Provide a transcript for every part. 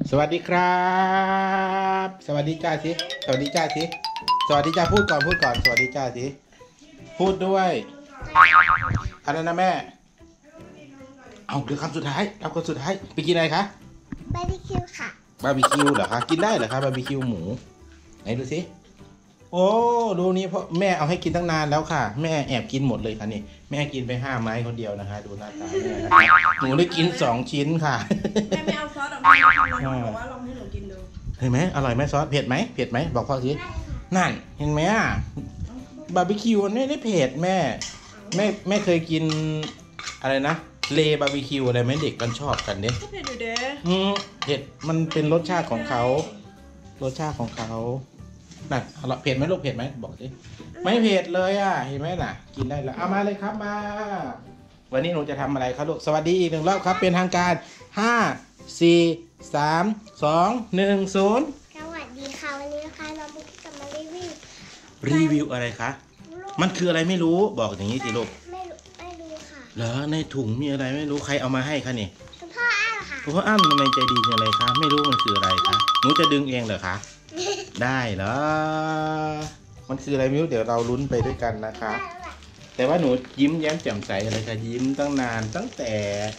สวัสดีครับสวัสดีจ้าสิสวัสดีจ้าสิสวัสดีจ้าพูดก่อนสวัสดีจ้าสิพูดด้วยอะไรนะแม่เอาเดี๋ยวคำสุดท้ายเอาคำสุดท้ายไปกินอะไรคะบาร์บีคิวค่ะบาร์บีคิวเหรอคะกินได้เหรอคะบาร์บีคิวหมูไหนดูสิโอ้ดูนี่เพราะแม่เอาให้กินตั้งนานแล้วค่ะแม่แอบกินหมดเลยค่ะนี่แม่กินไป5 ไม้คนเดียวนะคะดูหน้าตาแม่นะคะหนูได้กิน2 ชิ้นค่ะแม่ไม่เอาซอสออกมาบอกว่าลองให้หนูกินดูเห็นไหมอร่อยไหมซอสเผ็ดไหมบอกพ่อสินั่นเห็นไหมอ่ะบาร์บีคิวไม่ได้เผ็ดแม่เคยกินอะไรนะเลบาร์บีคิวอะไรไหมเด็กมันชอบกันเนี่ยก็เผ็ดอยู่เด้เผ็ดมันเป็นรสชาติของเขาน่ะเผ็ดไหมลูกเผ็ดไหมบอกสิไม่เผ็ดเลยอ่ะเห็นไหมน่ะกินได้แล้วเอามาเลยครับมาวันนี้หนูจะทำอะไรครับลูกสวัสดีอีก1 รอบครับเป็นทางการ5 4 3 2 1 0 สวัสดีค่ะวันนี้นะคะเราจะมารีวิวอะไรคะมันคืออะไรไม่รู้บอกอย่างนี้สิลูกไม่รู้ค่ะเหรอในถุงมีอะไรไม่รู้ใครเอามาให้คะนี่คุณพ่ออ้ำค่ะคุณพ่ออ้ำทำไมใจดีจังเลยคะไม่รู้มันคืออะไรคะหนูจะดึงเองเหรอคะได้เหรอมันคืออะไรไม่รู้เดี๋ยวเราลุ้นไปด้วยกันนะคะแต่ว่าหนูยิ้มแย้มแจ่มใสอะไรคะยิ้มตั้งนานตั้งแต่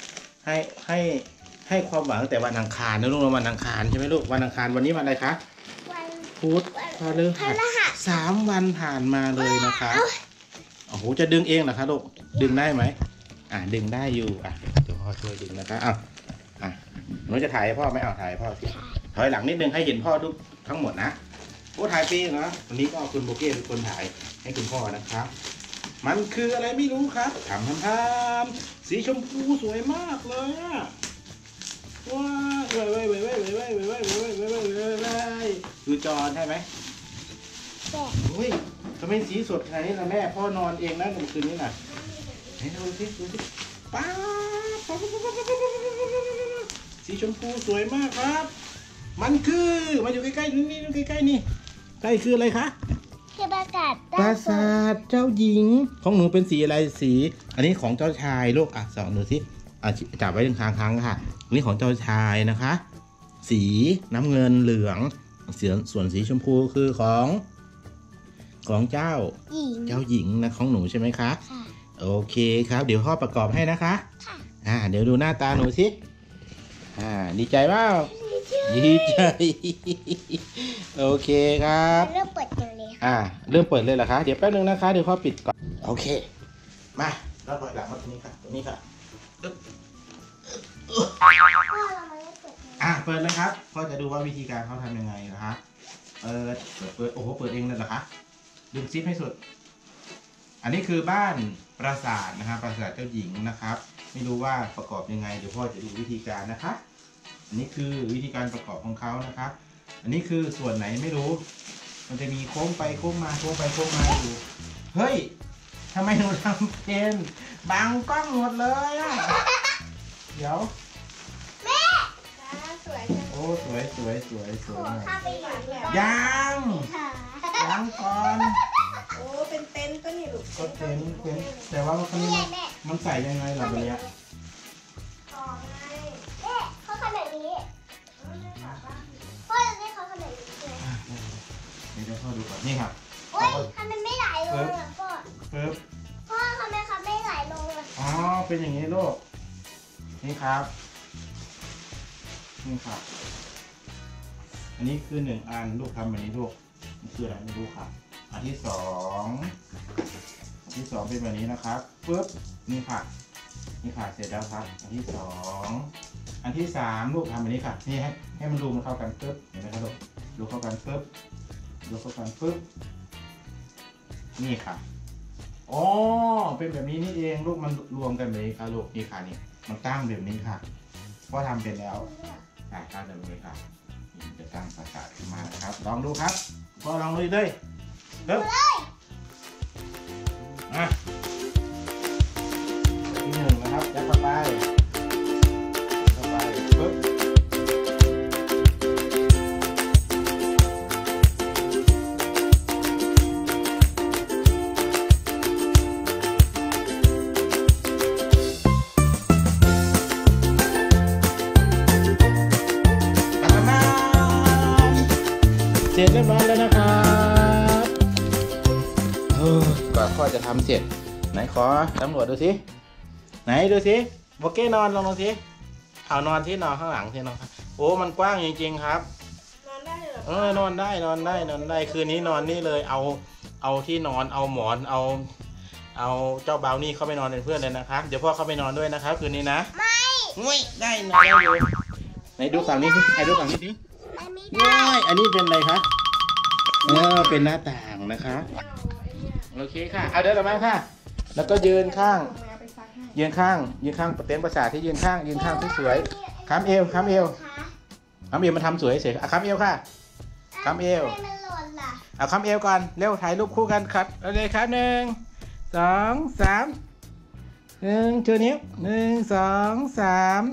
ให้ความหวังตั้งแต่วันอังคารนะลูกวันอังคารใช่ไหมลูกวันอังคารวันนี้วันอะไรคะวันพุธพฤหัส3 วันผ่านมาเลยนะคะโอ้โหจะดึงเองเหรอคะลูกดึงได้ไหมดึงได้อยู่เดี๋ยวพ่อช่วยดึงนะคะหนูจะถ่ายให้พ่อไหมถ่ายให้พ่อสิถอยหลังนิดนึงให้เห็นพ่อทุกทั้งหมดนะโอ้ถ่ายปีนะวันนี้ก็คุณโบเก้เป็นคนถ่ายให้คุณพ่อนะครับมันคืออะไรไม่รู้ครับทำสีชมพูสวยมากเลยว้าวคือจอใช่ไหมโอ้ยทำไมสีสดขนาดนี้ล่ะแม่พ่อนอนเองนะเมื่อคืนนี้น่ะให้ดูสิป้าสีชมพูสวยมากครับมันคือมาอยู่ใกล้ๆนี่ใกล้ๆนี่ใกล้คืออะไรคะคือปราสาทเจ้าหญิงของหนูเป็นสีอะไรสีอันนี้ของเจ้าชายลูกสองดูสิจับไว้ค้างค่ะนี่ของเจ้าชายนะคะสีน้ำเงินเหลืองส่วนสีชมพูคือของเจ้าหญิงนะของหนูใช่ไหมคะโอเคครับเดี๋ยวพ่อประกอบให้นะคะเดี๋ยวดูหน้าตาหนูสิดีใจเปล่าดีใจโอเคครับเริ่มเปิดเลยเริ่มเปิดเลยเหรอคะเดี๋ยวแป๊บนึงนะคะเดี๋ยวพ่อปิดก่อนโอเคมาแล้วถอยหลังมาตรงนี้ค่ะตรงนี้ค่ะเปิดเลยครับพ่อจะดูว่าวิธีการเขาทำยังไงนะคะเปิดโอ้โหเปิดเองเลยเหรอคะดึงซิปให้สุดอันนี้คือบ้านปราสาทนะครับปราสาทเจ้าหญิงนะครับไม่รู้ว่าประกอบยังไงเดี๋ยวพ่อจะดูวิธีการนะคะอันนี้คือวิธีการประกอบของเขานะครับอันนี้คือส่วนไหนไม่รู้มันจะมีโค้งไปโค้งมาอยู่เฮ้ยทำไมหนูทำเป็นบังกล้องหมดเลยเดี๋ยวแม่สวยจังโอ้สวยข้าไปหลังแล้วยังก่อนโอ้เป็นเต็นท์ก็นี่ลูกก็เต็นท์แต่ว่ามันใส่ยังไงล่ะแบบนี้เขาทำแบบนี้พ่อจะให้เขาทำแบบนี้เลยเดี๋ยวพ่อดูก่อนนี่ครับโอ้ยทำไมไม่ไหลลงอ่ะพ่อทำไมเขาไม่ไหลลงอ่ะเป็นอย่างนี้ลูกนี่ครับอันนี้คือ1 อันลูกทำแบบนี้ลูกมันคืออะไรไม่รู้ครับอันที่สองเป็นแบบนี้นะครับปึ๊บนี่ค่ะเสร็จแล้วครับอันที่2อันที่3ลูกทำแบบนี้ค่ะนี่ให้มันรูมันเข้ากันปึ๊บเห็นไหมครับลูกรูเข้ากันปึ๊บนี่ค่ะเป็นแบบนี้นี่เองลูกมันรวมกันเลยครับลูกนี่ค่ะนี่มันตั้งแบบนี้ค่ะพ่อทำเป็นแล้วตั้งแบบนี้ค่ะจะตั้งปราสาทขึ้นมานะครับลองดูครับพ่อลองเลยปึ๊บที่1นะครับยัดเข้าไปปึ๊บร็จเรียบร้อยแล้วนะครับก่อนพ่อจะทำเสร็จไหนขอตำรวจดูสิไหนดูสิโบเก้นอนลงสิเอานอนที่นอนข้างหลังที่นอนโอ้มันกว้างจริงๆครับนอนได้เหรอนอนได้คืนนี้นอนนี่เลยเอาที่นอนเอาหมอนเอาเจ้าเบานี่เข้าไปนอนเป็นเพื่อนเลยนะครับเดี๋ยวพ่อเข้าไปนอนด้วยนะครับคืนนี้นะไม่ได้นอนอยู่ไหนดูฝั่งนี้สิดูฝั่งนี้สิไม่อันนี้เป็นอะไรคะเป็นหน้าต่างนะคะโอเคค่ะเอาเดินออกมาค่ะแล้วก็ยืนข้างเต็นท์ประสาทที่ยืนข้างที่สวยค้ำเอวมันทำสวยเฉยค้ำเอวค่ะค้ำเอวเอาค้ำเอวก่อนเร็วถ่ายรูปคู่กันครับเอาเลยครับ1 2 3ชูนิ้ว1 2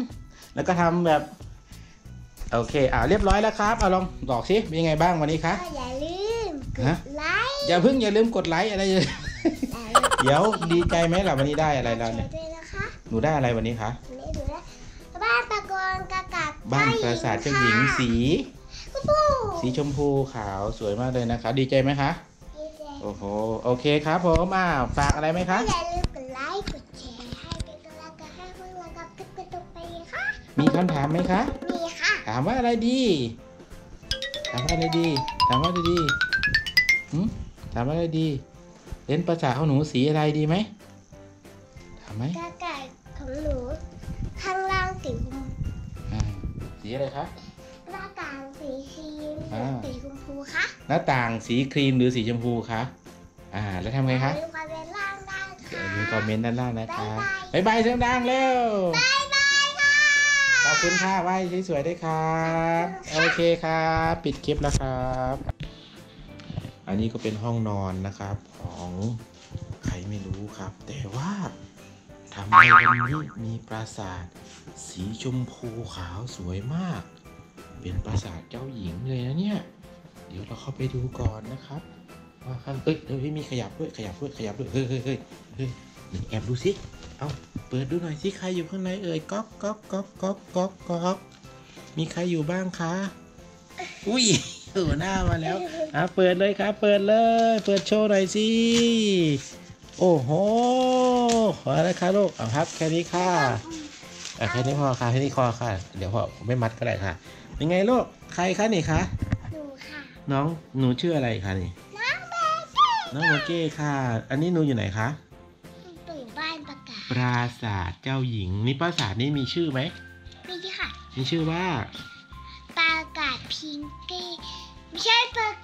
3แล้วก็ทำแบบโอเคเรียบร้อยแล้วครับเอาลองบอกสิเป็นยังไงบ้างวันนี้คะอย่าลืมกดไลค์อย่าลืมกดไลค์อะไรเดี๋ยวดีใจไหมล่ะวันนี้ได้อะไรแล้วเนี่ยหนูได้อะไรวันนี้คะบ้านตะกอนกะกัดบ้านปราสาทเจ้าหญิงสีชมพูขาวสวยมากเลยนะคะดีใจไหมคะโอ้โหโอเคครับผมฝากอะไรไหมคะอย่าลืมกดไลค์กดแชร์ให้เป็นกำลังใจให้พวกเรากับกระตุกไปค่ะมีคำถามไหมคะมีค่ะถามว่าอะไรดีถามว่าอะไรดีเล่นปราสาทของหนูสีอะไรดีไหมถามไหมกระต่ายของหนูข้างล่างสีอะไรคะหน้าต่างสีครีมสีชมพูคะหน้าต่างสีครีมหรือสีชมพูคะแล้วทำไงคะดูคอมเมนต์ล่างได้ค่ะดูคอมเมนต์ด้านล่างนะคะบ๊ายบายเสียงดังเร็วบ๊ายบายค่ะขอบคุณค่ะไหว้สวยๆด้วยครับโอเคครับปิดคลิปแล้วครับอันนี้ก็เป็นห้องนอนนะครับของใครไม่รู้ครับแต่ว่าทำไมวันนี้มีปราสาทสีชมพูขาวสวยมากเป็นปราสาทเจ้าหญิงเลยนะเนี่ยเดี๋ยวเราเข้าไปดูก่อนนะครับว่าข้างเดี๋ยวมีขยับด้วยเฮ้ยแอบดูสิเอาเปิดดูหน่อยสิใครอยู่ข้างในก๊อกมีใครอยู่บ้างคะอุ้ยหน้ามาแล้วเปิดเลยครับเปิดโชว์หน่อยสิโอ้โหขอแล้วค่ะลูกครับแค่นี้ค่ะแค่นี้พอค่ะแค่นี้พอค่ะเดี๋ยวพอไม่มัดก็ได้ค่ะยังไงลูกใครคะนี่คะหนูค่ะหนูชื่ออะไรคะนี่น้องโบเก้ค่ะอันนี้หนูอยู่ไหนคะอยู่บ้านปราสาทเจ้าหญิงนี่ปราสาทนี้มีชื่อไหมมีค่ะมีชื่อว่าปราสาทพิงกี้ไม่ใช่ปรา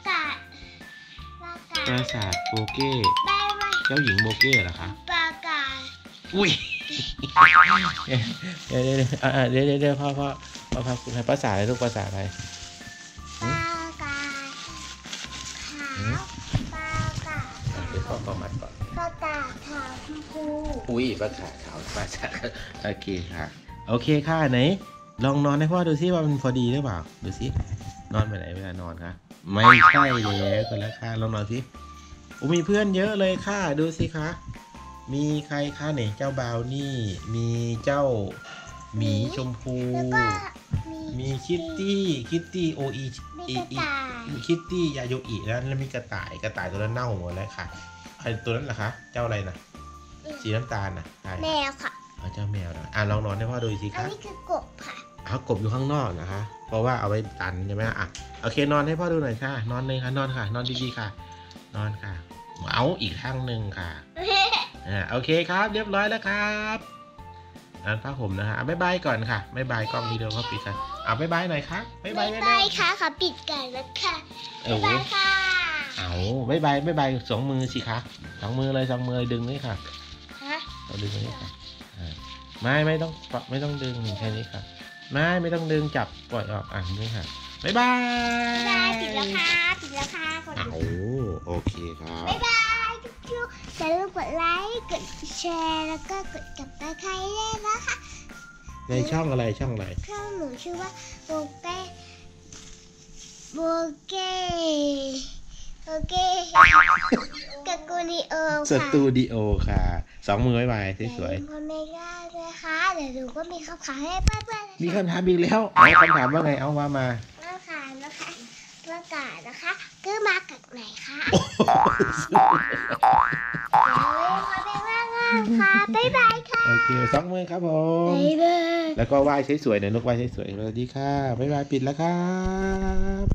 สาทโบเก้เจ้าหญิงโบเก้เหรอคะปราสาทอุ้ยเดี๋ยวพ่อคุณให้ภาษาอะไรลูกภาษาอะไรปราสาทขาวปราสาทเดี๋ยวพ่อมัดก่อนปราสาทขาวชมพูอุ้ยปราสาทขาวปราสาทโอเคค่ะโอเคค่ะไหนลองนอนให้พ่อดูซิว่ามันพอดีหรือเปล่าดูซินอนไปไหนเวลานอนคะไม่ใช่แล้วก็แล้วค่ะลองนอนสิมีเพื่อนเยอะเลยค่ะดูสิคะมีใครคะเนี่ยเจ้าบาวนี่มีเจ้าหมีชมพูมีคิตตี้โออีคิตตี้ยาโยอิแล้วมีกระต่ายตัวนั้นเน่าหมดแล้วค่ะไอตัวนั้นเหรอคะเจ้าอะไรนะสีน้ำตาลนะแมวค่ะเจ้าแมวนะลองนอนให้พ่อดูสิคะอันนี้คือกบค่ะกบอยู่ข้างนอกนะคะเพราะว่าเอาไว้ตันใช่ไหมโอเคนอนให้พ่อดูหน่อยค่ะนอนเลยค่ะนอนค่ะนอนดีๆค่ะนอนค่ะเอาอีกข้างหนึ่งค่ะโอเคครับเรียบร้อยแล้วครับนั่นผ้าห่มนะฮะบ๊ายบายก่อนค่ะบ๊ายบายกล้องนี้เดี๋ยวเขาปิดค่ะบ๊ายบายหน่อยครับบ๊ายบายค่ะขอปิดก่อนแล้วค่ะบ๊ายบายค่ะบ๊ายบายสองมือสิคะสองมือดึงนี่ค่ะเราดึงนี่ค่ะไม่ต้องดึงแค่นี้ค่ะไม่ต้องดึงจับปล่อยออกนี่ค่ะบ๊ายบายปิดแล้วค่ะโอเคครับบ๊ายบายจุ๊บอย่าลืมกดไลค์กดแชร์แล้วก็กดกับตะไคร้ด้วยนะคะในช่องอะไรช่องหนูชื่อว่าโบเก้กับกูดิโอค่ะสตูดิโอค่ะสองมือไว้สวยๆคนไม่ได้เลยค่ะเดี๋ยวหนูก็มีคำถามให้เพื่อนๆมีคำถามอีกแล้วคำถามว่าไงเอามาคำถามนะคะปราสากาศนะคะคือมาจากไหนคะอย่าลืมคอมเมนต์ว่างๆค่ะบ๊ายบายค่ะโอเคสองมือครับผมบ๊ายบายแล้วก็ไหว้สวยๆหน่อยลูกไหว้สวยๆสวัสดีค่ะบ๊ายบายปิดแล้วครับ